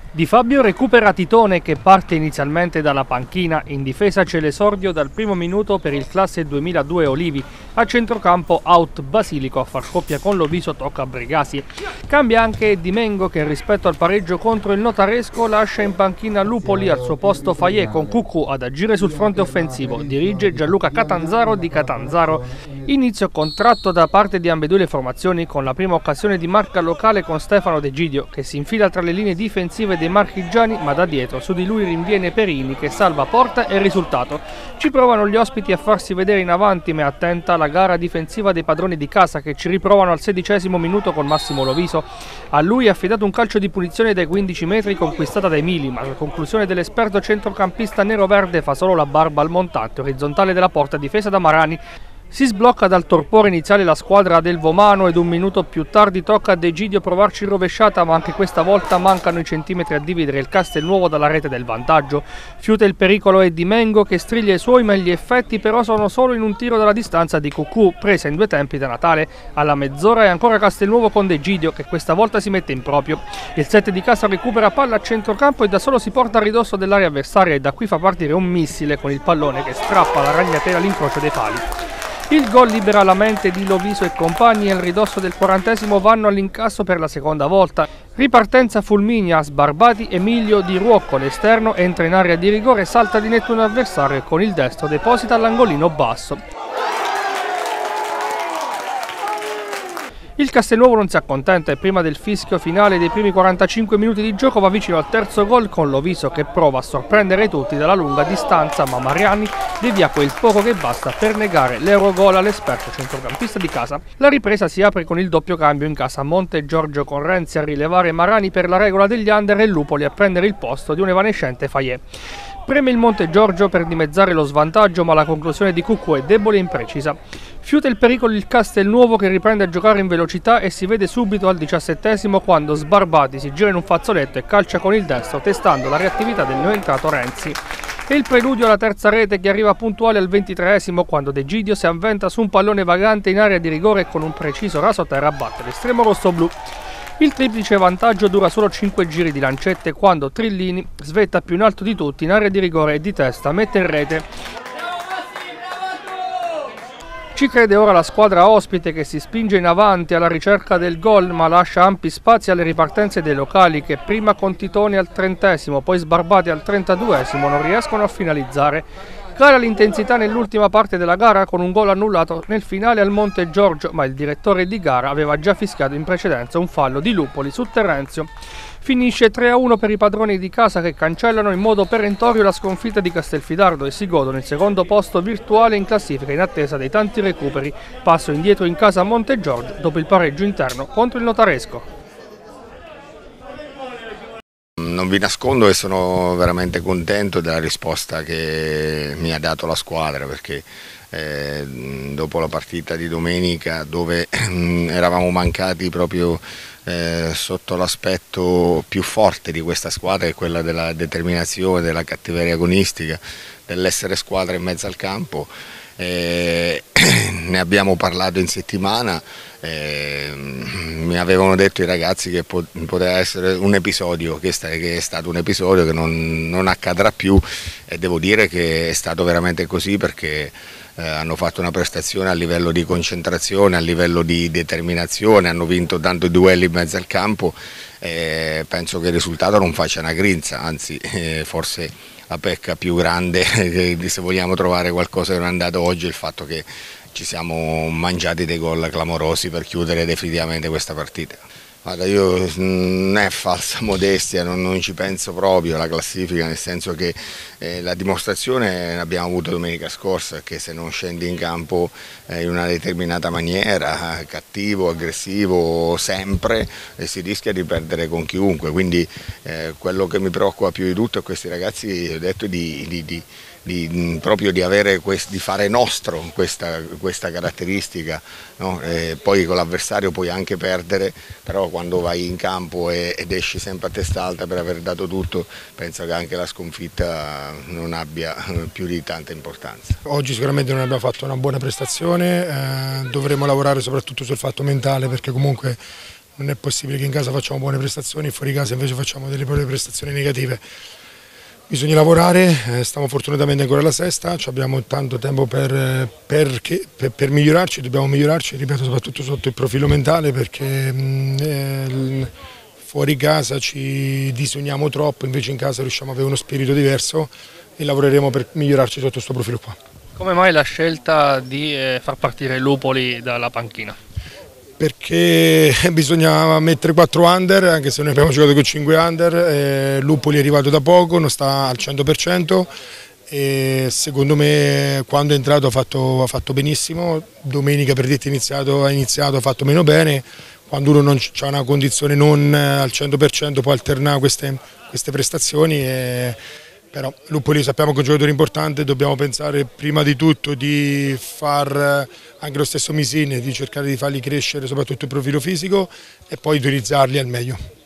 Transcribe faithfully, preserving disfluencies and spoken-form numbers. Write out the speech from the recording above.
Di Fabio recupera Titone che parte inizialmente dalla panchina, in difesa c'è l'esordio dal primo minuto per il classe duemiladue Olivi, a centrocampo out Basilico, a far coppia con Loviso tocca Brigasi. Cambia anche Di Mengo che rispetto al pareggio contro il Notaresco lascia in panchina Lupoli, al suo posto Fayet con Cucù ad agire sul fronte offensivo, dirige Gianluca Catanzaro di Catanzaro. Inizio contratto da parte di ambedue le formazioni con la prima occasione di marca locale con Stefano De Gidio che si infila tra le linee difensive dei marchigiani, ma da dietro su di lui rinviene Perini che salva porta e risultato. Ci provano gli ospiti a farsi vedere in avanti, ma è attenta la gara difensiva dei padroni di casa che ci riprovano al sedicesimo minuto con Massimo Loviso. A lui è affidato un calcio di punizione dai quindici metri conquistata dai Mili, ma la conclusione dell'esperto centrocampista nero-verde fa solo la barba al montante orizzontale della porta difesa da Marani. Si sblocca dal torpore iniziale la squadra del Vomano ed un minuto più tardi tocca a De Gidio provarci in rovesciata, ma anche questa volta mancano i centimetri a dividere il Castelnuovo dalla rete del vantaggio. Fiuta il pericolo e Di Mengo che striglia i suoi, ma gli effetti però sono solo in un tiro dalla distanza di Cucù, presa in due tempi da Natale. Alla mezz'ora è ancora Castelnuovo con De Gidio che questa volta si mette in proprio. Il sette di casa recupera palla a centrocampo e da solo si porta a ridosso dell'area avversaria e da qui fa partire un missile con il pallone che strappa la ragnatela all'incrocio dei pali. Il gol libera la mente di Loviso e compagni e al ridosso del quarantesimo vanno all'incasso per la seconda volta. Ripartenza fulminea, sbarbati Emilio Di Ruocco, l'esterno entra in area di rigore, salta di netto un avversario e con il destro deposita all'angolino basso. Il Castelnuovo non si accontenta e prima del fischio finale dei primi quarantacinque minuti di gioco va vicino al terzo gol con Loviso che prova a sorprendere tutti dalla lunga distanza, ma Mariani devia quel poco che basta per negare l'eurogol all'esperto centrocampista di casa. La ripresa si apre con il doppio cambio in casa Monte Giorgio con Renzi a rilevare Marani per la regola degli under e Lupoli a prendere il posto di un evanescente Fayet. Preme il Monte Giorgio per dimezzare lo svantaggio, ma la conclusione di Cucù è debole e imprecisa. Fiuta il pericolo il Castelnuovo che riprende a giocare in velocità e si vede subito al diciassettesimo quando Sbarbati si gira in un fazzoletto e calcia con il destro testando la reattività del neoentrato Renzi. E il preludio alla terza rete che arriva puntuale al ventitreesimo quando De Gidio si avventa su un pallone vagante in area di rigore e con un preciso rasoterra batte l'estremo rosso-blu. Il triplice vantaggio dura solo cinque giri di lancette quando Trillini svetta più in alto di tutti in area di rigore e di testa mette in rete. Ci crede ora la squadra ospite che si spinge in avanti alla ricerca del gol ma lascia ampi spazi alle ripartenze dei locali che prima con Titone al trentesimo poi Sbarbati al trentaduesimo non riescono a finalizzare. Cala l'intensità nell'ultima parte della gara con un gol annullato nel finale al Monte Giorgio, ma il direttore di gara aveva già fischiato in precedenza un fallo di Lupoli su Terrenzio. Finisce tre a uno per i padroni di casa che cancellano in modo perentorio la sconfitta di Castelfidardo e si godono il secondo posto virtuale in classifica in attesa dei tanti recuperi. Passo indietro in casa a Monte Giorgio dopo il pareggio interno contro il Notaresco. Non vi nascondo che sono veramente contento della risposta che mi ha dato la squadra perché eh, dopo la partita di domenica dove eh, eravamo mancati proprio eh, sotto l'aspetto più forte di questa squadra che è quella della determinazione, della cattiveria agonistica, dell'essere squadra in mezzo al campo. Eh, ne abbiamo parlato in settimana, eh, mi avevano detto i ragazzi che po poteva essere un episodio, che, che è stato un episodio che non, non accadrà più e devo dire che è stato veramente così perché eh, hanno fatto una prestazione a livello di concentrazione, a livello di determinazione, hanno vinto tanti duelli in mezzo al campo e penso che il risultato non faccia una grinza, anzi eh, forse la pecca più grande, se vogliamo trovare qualcosa che non è andato oggi, è il fatto che ci siamo mangiati dei gol clamorosi per chiudere definitivamente questa partita. Guarda, io non è falsa modestia, non, non ci penso proprio alla classifica, nel senso che eh, la dimostrazione l'abbiamo avuta domenica scorsa, che se non scendi in campo eh, in una determinata maniera, cattivo, aggressivo, sempre, eh, si rischia di perdere con chiunque, quindi eh, quello che mi preoccupa più di tutto è questi ragazzi, ho detto, di, di, di Di, proprio di, avere quest, di fare nostro questa, questa caratteristica, no? E poi con l'avversario puoi anche perdere, però quando vai in campo e, ed esci sempre a testa alta per aver dato tutto, penso che anche la sconfitta non abbia più di tanta importanza. Oggi sicuramente non abbiamo fatto una buona prestazione, eh, dovremo lavorare soprattutto sul fatto mentale perché comunque non è possibile che in casa facciamo buone prestazioni e fuori casa invece facciamo delle prestazioni negative. Bisogna lavorare, eh, stiamo fortunatamente ancora alla sesta, abbiamo tanto tempo per, per, per, per migliorarci, dobbiamo migliorarci, ripeto, soprattutto sotto il profilo mentale, perché mh, eh, fuori casa ci disuniamo troppo, invece in casa riusciamo ad avere uno spirito diverso e lavoreremo per migliorarci sotto questo profilo qua. Come mai la scelta di eh, far partire Lupoli dalla panchina? Perché bisogna mettere quattro under, anche se noi abbiamo giocato con cinque under, eh, Lupoli è arrivato da poco, non sta al cento per cento e secondo me quando è entrato ha fatto, ha fatto benissimo, domenica per dirti iniziato, ha iniziato, ha fatto meno bene, quando uno non ha una condizione non al cento per cento può alternare queste, queste prestazioni. E, però Lupoli sappiamo che è un giocatore importante, dobbiamo pensare prima di tutto di far anche lo stesso Misini, di cercare di farli crescere soprattutto il profilo fisico e poi utilizzarli al meglio.